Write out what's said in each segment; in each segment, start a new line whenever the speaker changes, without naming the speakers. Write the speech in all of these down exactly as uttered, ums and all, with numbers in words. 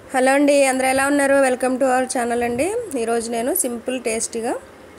Hello అండి, అందరూ ఎలా ఉన్నారు? వెల్కమ్ టు అవర్ ఛానల్ అండి. ఈరోజు నేను సింపుల్ టేస్టీగా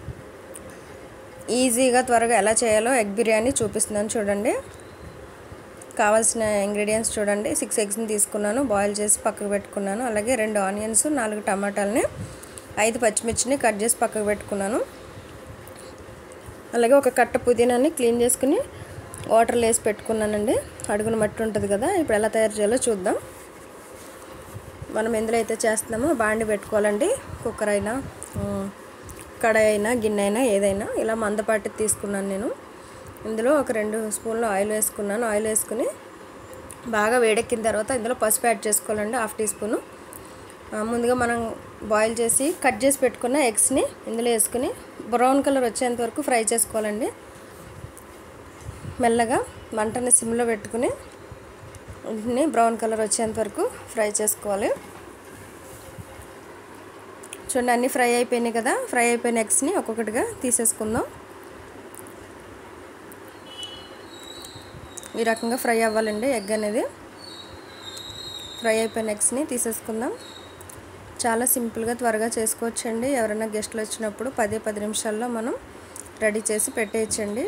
ఈజీగా త్వరగా ఎలా చేయాలో ఎగ్ బిర్యానీ చూపిస్తున్నాను. చూడండి, కావాల్సిన ఇంగ్రీడియంట్స్ చూడండి. సిక్స్ ఎగ్స్ని తీసుకున్నాను, బాయిల్ చేసి పక్కకు పెట్టుకున్నాను. అలాగే రెండు ఆనియన్స్, నాలుగు టమాటాలని, ఐదు పచ్చిమిర్చిని కట్ చేసి పక్కకు పెట్టుకున్నాను. అలాగే ఒక కట్ట పుదీనాని క్లీన్ చేసుకుని వాటర్లో వేసి పెట్టుకున్నానండి. అడుగున మట్టి ఉంటుంది కదా. ఇప్పుడు ఎలా తయారు చేయాలో చూద్దాం. మనం ఎందులో అయితే చేస్తున్నామో బాండి పెట్టుకోవాలండి. కుక్కర్ అయినా, కడాయి అయినా, గిన్నె అయినా, ఏదైనా ఇలా మందపాటి తీసుకున్నాను నేను. ఇందులో ఒక రెండు స్పూన్లు ఆయిల్ వేసుకున్నాను. ఆయిల్ వేసుకుని బాగా వేడెక్కిన తర్వాత ఇందులో పసుపు యాడ్ చేసుకోవాలండి, హాఫ్ టీ స్పూను. ముందుగా మనం బాయిల్ చేసి కట్ చేసి పెట్టుకున్న ఎగ్స్ని ఇందులో వేసుకుని బ్రౌన్ కలర్ వచ్చేంత వరకు ఫ్రై చేసుకోవాలండి. మెల్లగా మంటని సిమ్లో పెట్టుకుని వీటిని బ్రౌన్ కలర్ వచ్చేంత వరకు ఫ్రై చేసుకోవాలి. చూడండి, అన్నీ ఫ్రై అయిపోయినాయి కదా. ఫ్రై అయిపోయిన ఎగ్స్ని ఒక్కొక్కటిగా తీసేసుకుందాం. ఈ రకంగా ఫ్రై అవ్వాలండి ఎగ్ అనేది. ఫ్రై అయిపోయిన ఎగ్స్ని తీసేసుకుందాం. చాలా సింపుల్గా త్వరగా చేసుకోవచ్చండి. ఎవరైనా గెస్ట్లు వచ్చినప్పుడు పదే పది నిమిషాల్లో మనం రెడీ చేసి పెట్టేయచ్చండి.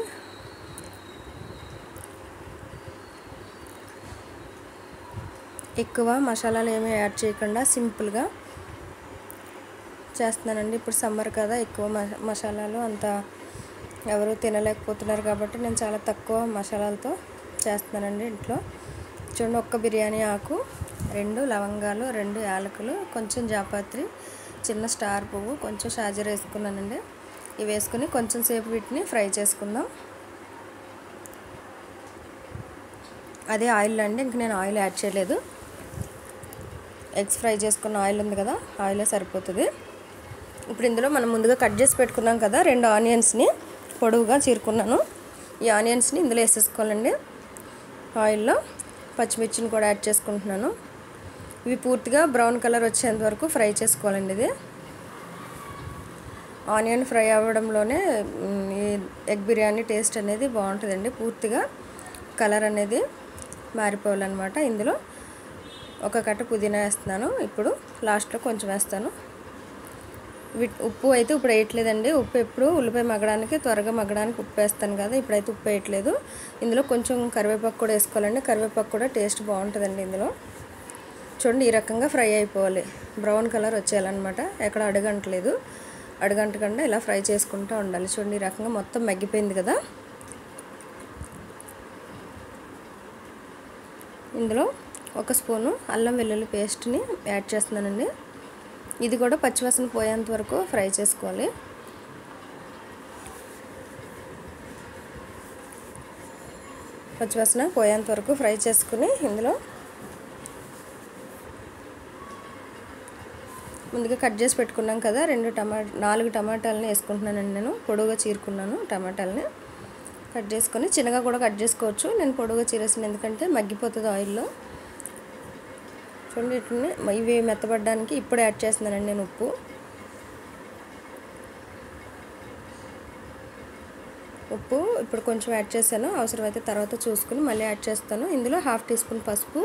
ఎక్కువ మసాలాలు ఏమీ యాడ్ చేయకుండా సింపుల్గా చేస్తున్నానండి. ఇప్పుడు సమ్మర్ కదా, ఎక్కువ మసాలాలు అంత ఎవరు తినలేకపోతున్నారు కాబట్టి నేను చాలా తక్కువ మసాలాలతో చేస్తున్నానండి ఇంట్లో. చూడండి, ఒక్క బిర్యానీ ఆకు, రెండు లవంగాలు, రెండు యాలకులు, కొంచెం జాపత్రి, చిన్న స్టార్ పువ్వు, కొంచెం షాజీర వేసుకున్నానండి. ఇవి వేసుకుని కొంచెం సేపు వీటిని ఫ్రై చేసుకుందాం. అదే ఆయిల్ అండి, ఇంక నేను ఆయిల్ యాడ్ చేయలేదు. ఎగ్స్ ఫ్రై చేసుకున్న ఆయిల్ ఉంది కదా, ఆయిలే సరిపోతుంది. ఇప్పుడు ఇందులో మనం ముందుగా కట్ చేసి పెట్టుకున్నాం కదా, రెండు ఆనియన్స్ని పొడవుగా చీరుకున్నాను. ఈ ఆనియన్స్ని ఇందులో వేసేసుకోవాలండి. ఆయిల్లో పచ్చిమిర్చిని కూడా యాడ్ చేసుకుంటున్నాను. ఇవి పూర్తిగా బ్రౌన్ కలర్ వచ్చేంత వరకు ఫ్రై చేసుకోవాలండి. ఇది ఆనియన్ ఫ్రై అవ్వడంలోనే ఈ ఎగ్ బిర్యానీ టేస్ట్ అనేది బాగుంటుందండి. పూర్తిగా కలర్ అనేది మారిపోవాలన్నమాట. ఇందులో ఒక కట్ట పుదీనా వేస్తున్నాను. ఇప్పుడు లాస్ట్లో కొంచెం వేస్తాను. ఉప్పు అయితే ఇప్పుడు వేయట్లేదండి. ఉప్పు ఎప్పుడు ఉల్లిపాయ మగ్గడానికి, త్వరగా మగ్గడానికి ఉప్పు వేస్తాను కదా, ఇప్పుడైతే ఉప్పు వేయట్లేదు. ఇందులో కొంచెం కరివేపాకు కూడా వేసుకోవాలండి. కరివేపాకు కూడా టేస్ట్ బాగుంటుందండి ఇందులో. చూడండి, ఈ రకంగా ఫ్రై అయిపోవాలి. బ్రౌన్ కలర్ వచ్చేయాలన్నమాట. ఎక్కడ అడుగంటలేదు, అడుగంటకుండా ఇలా ఫ్రై చేసుకుంటూ ఉండాలి. చూడండి, ఈ రకంగా మొత్తం మగ్గిపోయింది కదా. ఇందులో ఒక స్పూను అల్లం వెల్లుల్లి పేస్ట్ని యాడ్ చేస్తున్నానండి. ఇది కూడా పచ్చివాసన పోయేంత వరకు ఫ్రై చేసుకోవాలి. పచ్చివాసన పోయేంత వరకు ఫ్రై చేసుకుని ఇందులో ముందుగా కట్ చేసి పెట్టుకున్నాం కదా, రెండు టమాటా నాలుగు టమాటాలని వేసుకుంటున్నానండి. నేను పొడుగుగా చీరుకున్నాను టమాటాలని. కట్ చేసుకొని చిన్నగా కూడా కట్ చేసుకోవచ్చు. నేను పొడుగుగా చీరేసాను ఎందుకంటే మగ్గిపోతుంది ఆయిల్లో. చూడండి, వీటిని ఇవి మెత్తబడడానికి ఇప్పుడు యాడ్ చేస్తున్నానండి నేను ఉప్పు. ఉప్పు ఇప్పుడు కొంచెం యాడ్ చేశాను. అవసరమైతే తర్వాత చూసుకుని మళ్ళీ యాడ్ చేస్తాను. ఇందులో హాఫ్ టీ స్పూన్ పసుపు,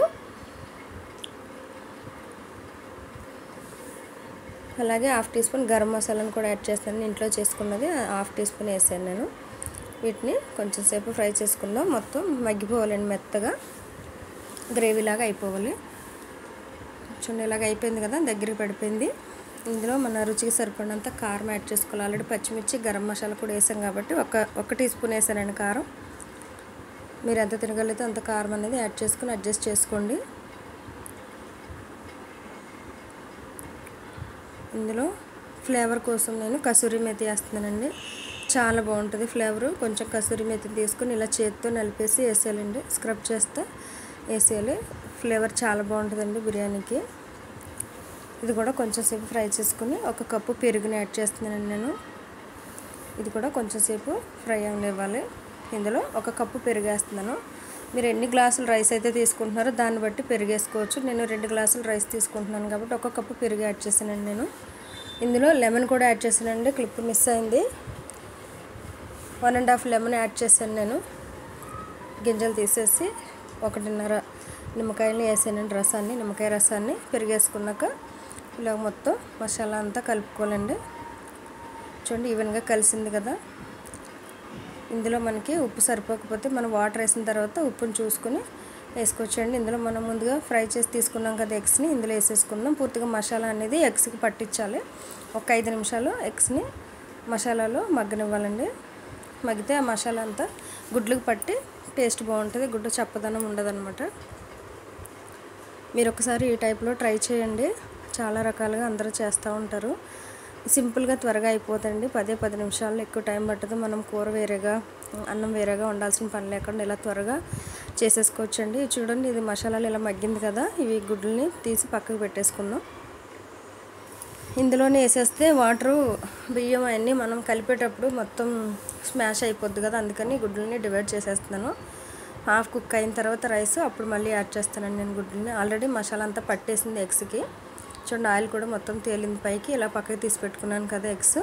అలాగే హాఫ్ టీ స్పూన్ గరం మసాలాను కూడా యాడ్ చేస్తాను. ఇంట్లో చేసుకున్నది హాఫ్ టీ స్పూన్ వేసాను నేను. వీటిని కొంచెం సేపు ఫ్రై చేసుకుందాం. మొత్తం మగ్గిపోవాలండి, మెత్తగా గ్రేవీలాగా అయిపోవాలి. చూడండి, ఇలాగ అయిపోయింది కదా, దగ్గరికి పడిపోయింది. ఇందులో మన రుచికి సరిపడినంత కారం యాడ్ చేసుకోవాలి. ఆల్రెడీ పచ్చిమిర్చి, గరం మసాలా కూడా వేసాం కాబట్టి ఒక ఒక టీ స్పూన్ వేసానండి కారం. మీరు ఎంత తినగలిగితే అంత కారం అనేది యాడ్ చేసుకుని అడ్జస్ట్ చేసుకోండి. ఇందులో ఫ్లేవర్ కోసం నేను కసూరి మేతి వేస్తున్నానండి. చాలా బాగుంటుంది ఫ్లేవరు. కొంచెం కసూరి మేతిని తీసుకుని ఇలా చేతితో నలిపేసి వేసేయాలండి. స్క్రబ్ చేస్తే వేసేయాలి. ఫ్లేవర్ చాలా బాగుంటుందండి బిర్యానీకి. ఇది కూడా కొంచెం సేపు ఫ్రై చేసుకుని ఒక కప్పు పెరుగుని యాడ్ చేస్తున్నానండి నేను. ఇది కూడా కొంచెం సేపు ఫ్రై అవ్వాలి. ఇందులో ఒక కప్పు పెరుగు వేస్తున్నాను. మీరు ఎన్ని గ్లాసులు రైస్ అయితే తీసుకుంటున్నారో దాన్ని బట్టి పెరుగు వేసుకోవచ్చు. నేను రెండు గ్లాసులు రైస్ తీసుకుంటున్నాను కాబట్టి ఒక కప్పు పెరుగు యాడ్ చేశానండి నేను. ఇందులో లెమన్ కూడా యాడ్ చేశానండి. క్లిప్ మిస్ అయింది. One and half lemon add చేశాను నేను. గింజలు తీసేసి ఒకటిన్నర నిమ్మకాయని వేసానండి, రసాన్ని నిమ్మకాయ రసాన్ని పెరిగేసుకున్నాక ఇలా మొత్తం మసాలా అంతా కలుపుకోవాలండి. చూడండి ఈవెన్గా కలిసింది కదా. ఇందులో మనకి ఉప్పు సరిపోకపోతే మనం వాటర్ వేసిన తర్వాత ఉప్పుని చూసుకొని వేసుకోవచ్చండి. ఇందులో మనం ముందుగా ఫ్రై చేసి తీసుకున్నాం కదా ఎగ్స్ని ఇందులో వేసేసుకుందాం. పూర్తిగా మసాలా అనేది ఎగ్స్కి పట్టించాలి. ఒక ఐదు నిమిషాలు ఎగ్స్ని మసాలాలో మగ్గనివ్వాలండి. మగ్గితే ఆ మసాలా అంతా గుడ్లకు పట్టి టేస్ట్ బాగుంటుంది, గుడ్డు చప్పదనం ఉండదన్నమాట. మీరు ఒకసారి ఈ టైప్లో ట్రై చేయండి. చాలా రకాలుగా అందరూ చేస్తూ ఉంటారు. సింపుల్గా త్వరగా అయిపోతుంది. పదే పది నిమిషాల్లో ఎక్కువ టైం పట్టదు. మనం కూర వేరేగా అన్నం వేరేగా వండాల్సిన పని లేకుండా ఇలా త్వరగా చేసేసుకోవచ్చండి. చూడండి ఇది మసాలాలు ఇలా మగ్గింది కదా, ఇవి గుడ్లని తీసి పక్కకు పెట్టేసుకుందాం. ఇందులోనే వేసేస్తే వాటరు బియ్యం అన్నీ మనం కలిపేటప్పుడు మొత్తం స్మాష్ అయిపోద్ది కదా, అందుకని గుడ్లని డివైడ్ చేసేస్తున్నాను. హాఫ్ కుక్ అయిన తర్వాత రైస్ అప్పుడు మళ్ళీ యాడ్ చేస్తానండి నేను గుడ్లని. ఆల్రెడీ మసాలా అంతా పట్టేసింది ఎగ్స్కి. చూడండి ఆయిల్ కూడా మొత్తం తేలింది పైకి. ఇలా పక్కకి తీసి పెట్టుకున్నాను కదా ఎగ్స్.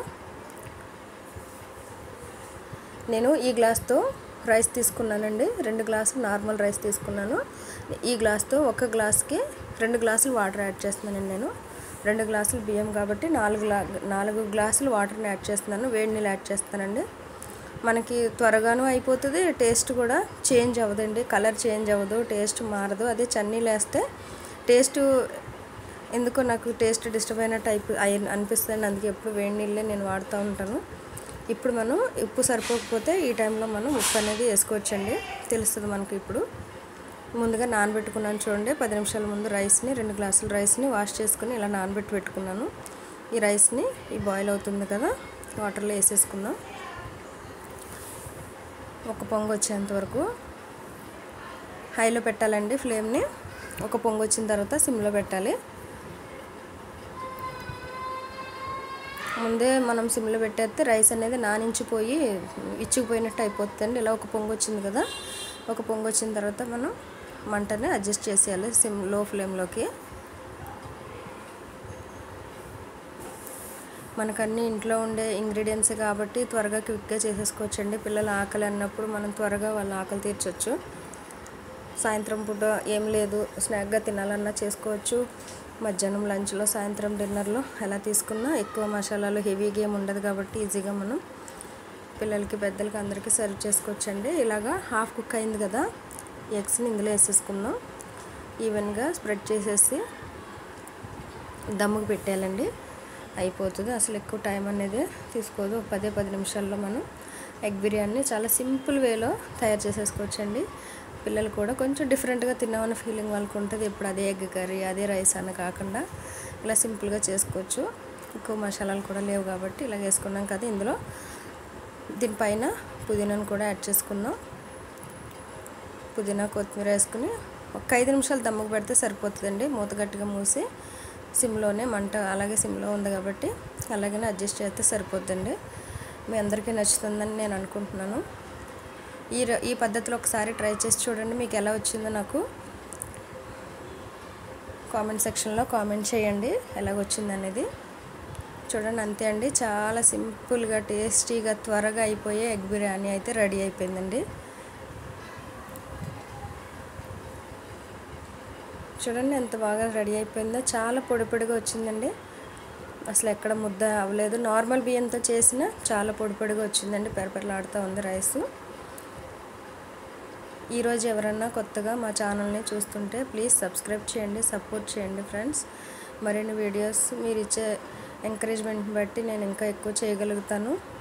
నేను ఈ గ్లాస్తో రైస్ తీసుకున్నానండి, రెండు గ్లాసులు నార్మల్ రైస్ తీసుకున్నాను. ఈ గ్లాస్తో ఒక గ్లాస్కి రెండు గ్లాసులు వాటర్ యాడ్ చేస్తున్నానండి నేను. రెండు గ్లాసులు బియ్యం కాబట్టి నాలుగు గ్లా నాలుగు గ్లాసులు వాటర్ని యాడ్ చేస్తున్నాను. వేడి నీళ్ళు యాడ్ చేస్తానండి. మనకి త్వరగాను అయిపోతుంది, టేస్ట్ కూడా చేంజ్ అవ్వదండి, కలర్ చేంజ్ అవ్వదు, టేస్ట్ మారదు. అదే చన్నీళ్ళు వేస్తే టేస్ట్ ఎందుకో నాకు టేస్ట్ డిస్టర్బ్ అయిన టైప్ అయి అనిపిస్తుంది. అందుకే ఎప్పుడు వేడి నీళ్ళే నేను వాడుతూ ఉంటాను. ఇప్పుడు మనం ఉప్పు సరిపోకపోతే ఈ టైంలో మనం ఉప్పు అనేది వేసుకోవచ్చండి, తెలుస్తుంది మనకి. ఇప్పుడు ముందుగా నానబెట్టుకున్నాను చూడండి, పది నిమిషాల ముందు రైస్ని రెండు గ్లాసుల రైస్ని వాష్ చేసుకుని ఇలా నానబెట్టి పెట్టుకున్నాను. ఈ రైస్ని ఈ బాయిల్ అవుతుంది కదా వాటర్లో వేసేసుకుందాం. ఒక పొంగు వచ్చేంత వరకు హైలో పెట్టాలండి ఫ్లేమ్ని. ఒక పొంగు వచ్చిన తర్వాత సిమ్లో పెట్టాలి. ముందే మనం సిమ్లో పెట్టేస్తే రైస్ అనేది నానించిపోయి ఇచ్చిపోయినట్టు అయిపోతుంది. ఇలా ఒక పొంగు వచ్చింది కదా, ఒక పొంగు వచ్చిన తర్వాత మనం మంటని అడ్జస్ట్ చేసేయాలి సిమ్ లో ఫ్లేమ్లోకి. మనకన్నీ ఇంట్లో ఉండే ఇంగ్రీడియంట్స్ కాబట్టి త్వరగా క్విక్గా చేసేసుకోవచ్చండి. పిల్లలు ఆకలి అన్నప్పుడు మనం త్వరగా వాళ్ళ ఆకలి తీర్చవచ్చు. సాయంత్రం పూట ఏం లేదు స్నాక్గా తినాలన్నా చేసుకోవచ్చు. మధ్యాహ్నం లంచ్లో, సాయంత్రం డిన్నర్లో ఎలా తీసుకున్నా ఎక్కువ మసాలాలు హెవీగా ఏమి ఉండదు కాబట్టి ఈజీగా మనం పిల్లలకి పెద్దలకి అందరికీ సర్వ్ చేసుకోవచ్చండి. ఇలాగా హాఫ్ కుక్ అయింది కదా, ఎగ్స్ని ఇందులో వేసేసుకుందాం. ఈవెన్గా స్ప్రెడ్ చేసేసి దమ్ముకు పెట్టేయాలండి, అయిపోతుంది. అసలు ఎక్కువ టైం అనేది తీసుకోదు. పదే పది నిమిషాల్లో మనం ఎగ్ బిర్యానీ చాలా సింపుల్ వేలో తయారు చేసేసుకోవచ్చండి. పిల్లలు కూడా కొంచెం డిఫరెంట్గా తిన్నామన్న ఫీలింగ్ వాళ్ళకు ఉంటుంది. ఎప్పుడు అదే ఎగ్ కర్రీ అదే రైస్ అన్న కాకుండా ఇలా సింపుల్గా చేసుకోవచ్చు. ఎక్కువ మసాలాలు కూడా లేవు కాబట్టి ఇలా వేసుకున్నాం కదా. ఇందులో దీనిపైన పుదీనాను కూడా యాడ్ చేసుకుందాం. పుదీనా కొత్తిమీర వేసుకుని ఒక ఐదు నిమిషాలు దమ్ముకు పెడితే సరిపోతుందండి. మూత గట్టిగా మూసి సిమ్లోనే మంట అలాగే సిమ్లో ఉంది కాబట్టి అలాగే అడ్జస్ట్ చేస్తే సరిపోతుందండి. మీ అందరికీ నచ్చుతుందని నేను అనుకుంటున్నాను. ఈ ఈ పద్ధతిలో ఒకసారి ట్రై చేసి చూడండి, మీకు ఎలా వచ్చిందో నాకు కామెంట్ సెక్షన్లో కామెంట్ చేయండి ఎలాగొచ్చింది అనేది. చూడండి అంతే అండి, చాలా సింపుల్గా టేస్టీగా త్వరగా అయిపోయే ఎగ్ బిర్యానీ అయితే రెడీ అయిపోయిందండి. చూడండి ఎంత బాగా రెడీ అయిపోయిందో, చాలా పొడి పొడిగా వచ్చిందండి. అసలు ఎక్కడ ముద్ద అవ్వలేదు. నార్మల్ బియ్యంతో చేసిన చాలా పొడి పొడిగా వచ్చిందండి, పెరపెరలాడుతూ ఉంది రైసు. ఈరోజు ఎవరన్నా కొత్తగా మా ఛానల్ని చూస్తుంటే ప్లీజ్ సబ్స్క్రైబ్ చేయండి, సపోర్ట్ చేయండి ఫ్రెండ్స్. మరిన్ని వీడియోస్ మీరు ఇచ్చే ఎంకరేజ్మెంట్ని బట్టి నేను ఇంకా ఎక్కువ చేయగలుగుతాను.